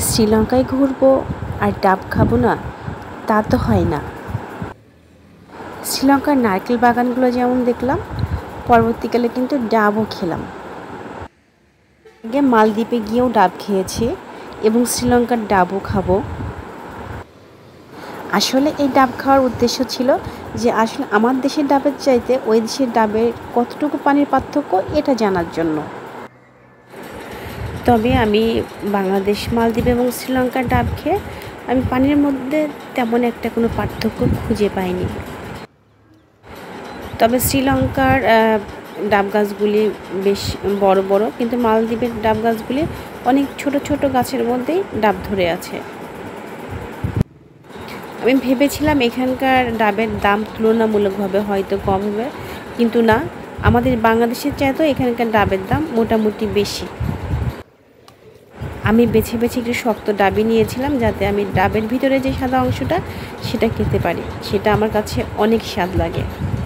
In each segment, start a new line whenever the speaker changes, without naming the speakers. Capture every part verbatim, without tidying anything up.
শ্রীলঙ্কায় ঘুরবো আর ডাব খাবো না, তা তো হয় না। শ্রীলঙ্কার নারকেল বাগানগুলো যেমন দেখলাম, পরবর্তীকালে কিন্তু ডাবও খেলাম। আগে মালদ্বীপে গিয়েও ডাব খেয়েছি এবং শ্রীলঙ্কার ডাবও খাবো। আসলে এই ডাব খাওয়ার উদ্দেশ্য ছিল যে আসলে আমার দেশের ডাবের চাইতে ওই দেশের ডাবের কতটুকু পানির পার্থক্য এটা জানার জন্য। তবে আমি বাংলাদেশ, মালদ্বীপ এবং শ্রীলঙ্কার ডাব খেয়ে আমি পানির মধ্যে তেমন একটা কোনো পার্থক্য খুঁজে পাইনি। তবে শ্রীলঙ্কার ডাব গাছগুলি বেশ বড় বড়, কিন্তু মালদ্বীপের ডাব গাছগুলি অনেক ছোট ছোট গাছের মধ্যেই ডাব ধরে আছে। আমি ভেবেছিলাম এখানকার ডাবের দাম তুলনামূলকভাবে হয়তো কম হবে, কিন্তু না, আমাদের বাংলাদেশের চাইতেও এখানকার ডাবের দাম মোটামুটি বেশি। আমি বেছে বেছে একটু শক্ত ডাবই নিয়েছিলাম, যাতে আমি ডাবের ভিতরে যে সাদা অংশটা সেটা খেতে পারি। সেটা আমার কাছে অনেক স্বাদ লাগে।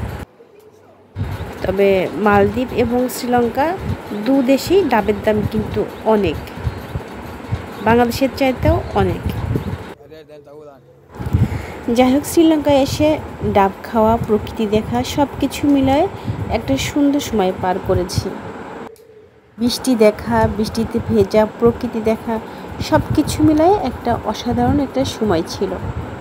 তবে মালদ্বীপ এবং শ্রীলঙ্কা দু দেশেই ডাবের দাম কিন্তু অনেক, বাংলাদেশের চাইতেও অনেক। যাই হোক, শ্রীলঙ্কায় এসে ডাব খাওয়া, প্রকৃতি দেখা সব কিছু মিলায় একটা সুন্দর সময় পার করেছি। বৃষ্টি দেখা, বৃষ্টিতে ভেজা, প্রকৃতি দেখা সব কিছু মিলায় একটা অসাধারণ একটা সময় ছিল।